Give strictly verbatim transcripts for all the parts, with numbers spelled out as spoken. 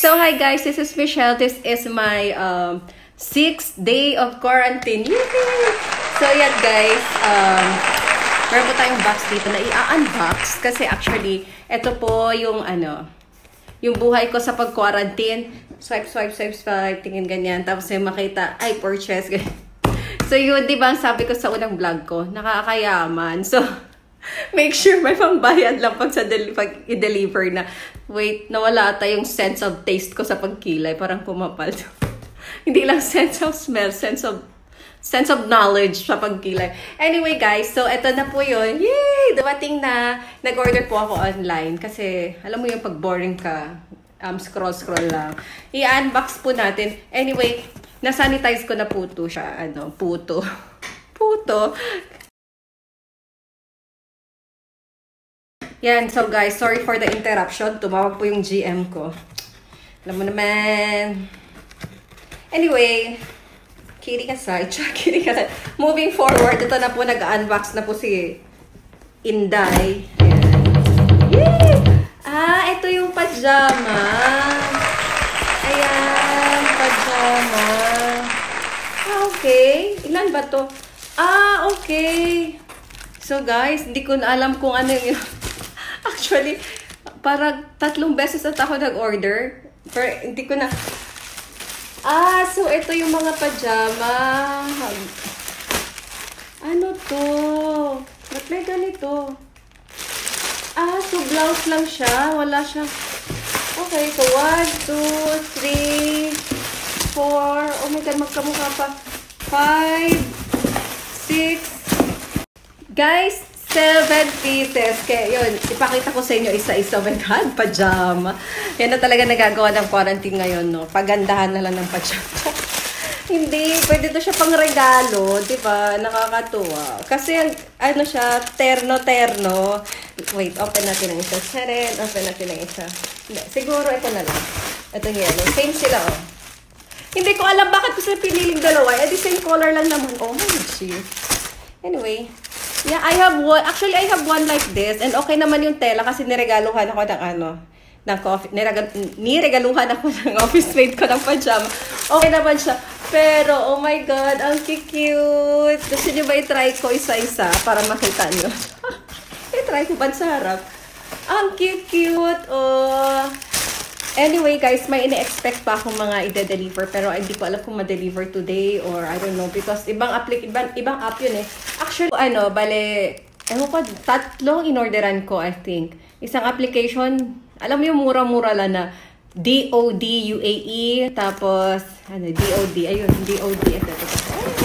So hi guys, this is Michelle. This is my um, sixth day of quarantine. Yay! So yan guys, um, meron po tayong box dito na i-unbox kasi actually, ito po yung ano, yung buhay ko sa pag-quarantine. Swipe, swipe, swipe, swipe, tingin ganyan. Tapos yung makita, ay, purchase. So yun, di ba, sabi ko sa unang vlog ko, nakakayaman. So, make sure may pambayad lang pag, sa pag i-deliver na. Wait, nawala ata yung sense of taste ko sa pagkilay. Parang pumapal. Hindi lang sense of smell, sense of sense of knowledge sa pagkilay. Anyway guys, so eto na po yun. Yay! Dumating na. Nag-order po ako online kasi alam mo yung pag boring ka, um, scroll-scroll lang. I-unbox po natin. Anyway, na-sanitize ko na po to siya. Ano, puto. Puto. Yan, so guys, sorry for the interruption. Tumawag po yung G M ko. Alam mo naman. Anyway, kidding aside, kidding aside. Moving forward, ito na po, nag-unbox na po si Inday. Ayan. Yay! Ah, ito yung pajama. Ayan, pajama. Ah, okay. Ilan ba to? Ah, okay. So guys, hindi ko na alam kung ano yung... Actually, parang tatlong beses at ako nag-order. Pero hindi ko na... Ah, so ito yung mga pajama. Ano to? Ba't may ganito? Ah, so blouse lang siya. Wala siya. Okay, so one, two, three, four. Oh my God, magkamukha pa. Five, six. Guys, seven pieces. Kaya yun, ipakita ko sa inyo isa-isa. Oh my God, pajama. Yan na talaga nagagawa ng quarantine ngayon, no? Pagandahan na lang ng pajama. Hindi, pwede to siya pang regalo, di ba? Nakakatuwa. Kasi, ano siya, terno-terno. Wait, open natin ang isa. Charin, open natin ang isa. Hindi, siguro ito na lang. Ito yellow. Same sila, oh. Hindi ko alam bakit ko sila piniling dalawa. Eh, the same color lang naman. Oh my God. Anyway, yeah, I have one. Actually, I have one like this. And okay naman yung tela kasi niregaluhan ako ng ano, ng coffee. Niregal, niregaluhan ako ng office mate ko ng pajama. Okay naman siya. Pero, oh my God, ang cute. Gusto nyo ba i-try ko isa-isa para makita nyo? I-try ko ba sa harap? Ang cute-cute. Oh. Anyway, guys, may ine-expect pa akong mga ide-deliver pero hindi ko alam kung ma-deliver today or I don't know because ibang applic ibang, ibang app yun eh. Actually, ano, bale, ewan ko, tatlong in-orderan ko, I think. Isang application, alam mo yung mura-mura lang na D O D U A E, tapos, ano, D O D, ayun, D O D, ito, ito, ito.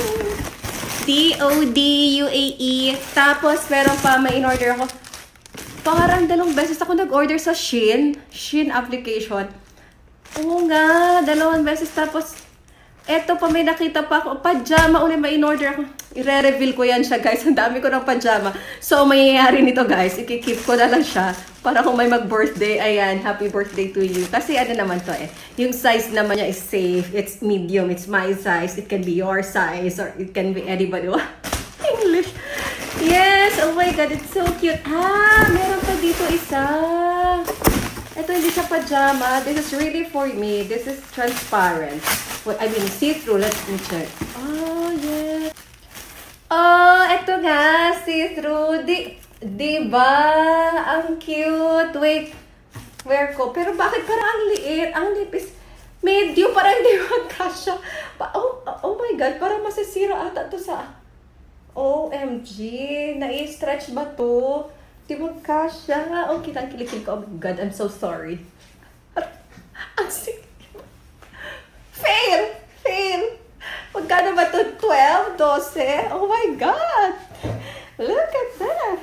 D O D U A E, tapos meron pa, may in-order ako. Parang dalawang beses ako nag-order sa Shein. Shein application. Oo nga, dalawang beses. Tapos, eto pa may nakita pa ako. Pajama ulit may in-order ako. I-re-reveal ko yan siya, guys. Ang dami ko ng pajama. So, mayayari nito, guys. I-keep ko na lang siya. Para kung may mag-birthday, ayan, happy birthday to you. Kasi ano naman to eh. Yung size naman niya is safe. It's medium. It's my size. It can be your size. Or it can be anybody. English. Yes! Oh my God, it's so cute. Ah, meron pa dito isa. Ito hindi siya pajama. This is really for me. This is transparent. Well, I mean, see-through. Let's check. Oh, yeah. Oh, ito nga. See-through. Di, di ba? Ang cute. Wait. Wear ko. Pero bakit parang ang liit? Ang lipis. Medium. Parang hindi magkasya. Oh, oh my God. Parang masisira ata to sa... O M G, nai-stretch ba to? Di mo kasha. Oh, kitang kilikil ko. Oh my God, I'm so sorry. Ang sikip. Fail! Fail! Magkano ba to? twelve? twelve? Oh my God! Look at that!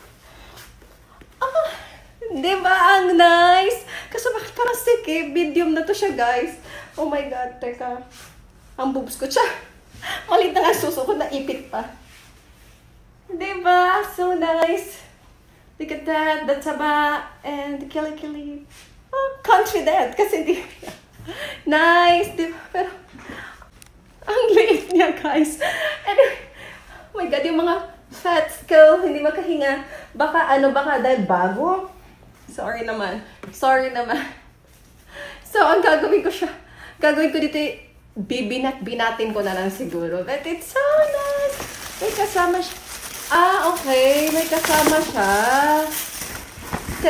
Ah, di ba ang nice? Kasi bakit parang sikip? Medium na to siya, guys. Oh my God, teka. Ang boobs ko siya. Malit na nga suso ko, naipit pa. Diba? So nice. Look at that. The taba and the kili-kili. Oh, confident. Kasi di... Nice. Diba? Pero... Ang liit niya, guys. Anyway, oh my God, yung mga fats ko, hindi makahinga. Baka ano, baka dahil bago. Sorry naman. Sorry naman. So, So, ang gagawin ko siya, gagawin ko dito, bibinat-binatin ko na lang siguro. But it's so nice. May kasama siya. Ah, okay. May kasama siya. So,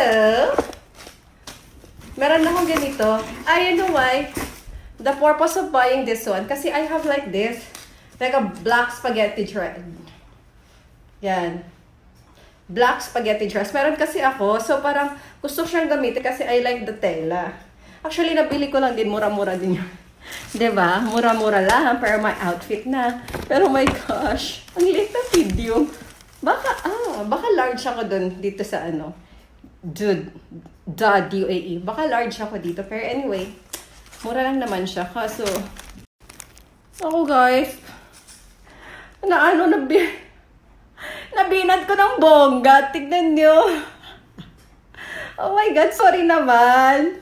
meron akong ganito. Ah, you know why? The purpose of buying this one, kasi I have like this. Like a black spaghetti dress. Yan. Black spaghetti dress. Meron kasi ako. So, parang gusto siyang gamitin kasi I like the tela. Actually, nabili ko lang din. Mura-mura din yun. Diba? Mura-mura lang. Pero my outfit na. Pero my gosh. Ang liit na video. Baka, ah, baka large ako dun dito sa ano. Dude. Da, D U A E. Baka large ako dito. Pero anyway, mura lang naman siya. Kaso, ako guys, na ano, nabi, nabinat ko ng bongga. Tignan nyo. Oh my God, sorry naman.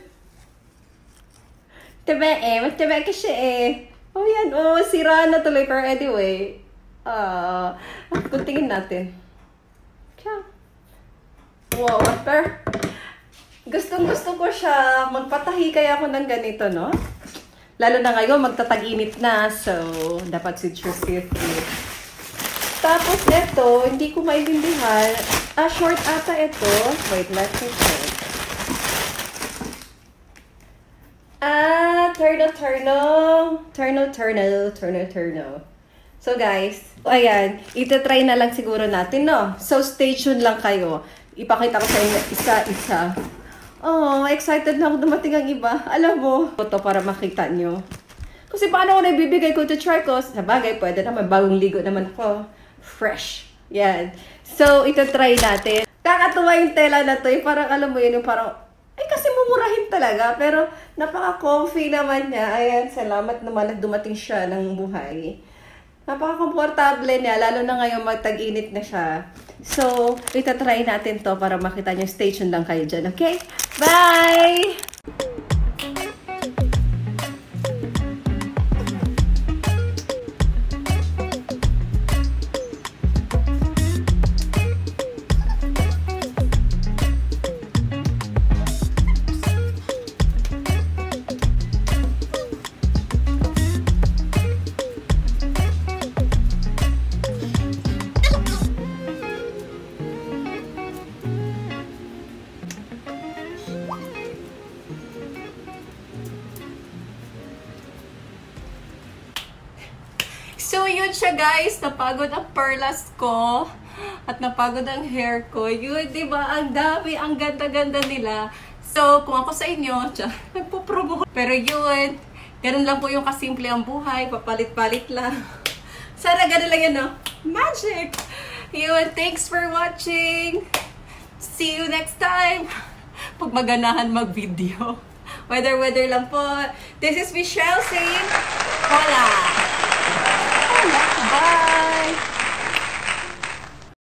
Tiba eh, tiba kasi eh. Oh yan, oh, sira na tuloy. Pero anyway, ah, uh, kuntingin natin. Kaya, wow, pero, gustong gusto ko siya. Magpatahi kaya ako ng ganito, no? Lalo na ngayon, magtatag-init na. So, dapat citrus fifty. Tapos, ito, hindi ko maintindihan. Ah, short ata ito. Wait, let me check. Ah, turno, turno. Turno, turno, turno, turno. So, guys, ayan. Ito-try na lang siguro natin, no? So, stay tuned lang kayo. Ipakita ko sa inyo isa-isa. Oh, excited na ako dumating ang iba. Alam mo, ito para makita nyo. Kasi paano ako naibibigay ko to try ko? Sa bagay, pwede naman. Bagong ligo naman ako. Fresh. Yan. So, ito try natin. Kakatuwa yung tela na to. Yung parang, alam mo yun, yung parang, ay kasi mumurahin talaga. Pero, napaka-comfy naman niya. Ayan, salamat naman at dumating siya ng buhay. Napaka-komportable niya. Lalo na ngayon, magtag-init na siya. So, itatry natin to para makita nyo. Stay tuned lang kayo dyan, okay? Bye! So, yun siya guys. Napagod ang perlas ko. At napagod ang hair ko. Yun, diba? Ang dami. Ang ganda-ganda nila. So, kung ako sa inyo, tsa, nagpo-promo. Pero yun, ganun lang po yung kasimple ang buhay. Papalit-palit lang. Sana ganun lang yun, no? Magic! Yun, thanks for watching. See you next time. Pag maganahan mag-video. Weather-weather lang po. This is Michelle saying, hola! Bye!